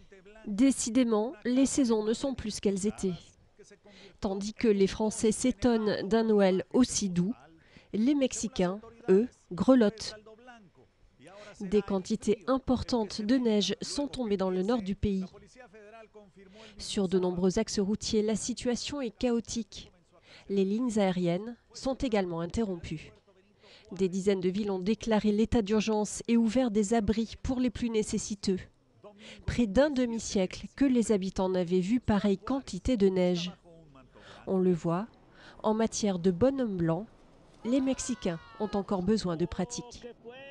Décidément, les saisons ne sont plus ce qu'elles étaient. Tandis que les Français s'étonnent d'un Noël aussi doux, les Mexicains, eux, grelottent. Des quantités importantes de neige sont tombées dans le nord du pays. Sur de nombreux axes routiers, la situation est chaotique. Les lignes aériennes sont également interrompues. Des dizaines de villes ont déclaré l'état d'urgence et ouvert des abris pour les plus nécessiteux. Près d'un demi-siècle que les habitants n'avaient vu pareille quantité de neige. On le voit, en matière de bonhomme blanc, les Mexicains ont encore besoin de pratique.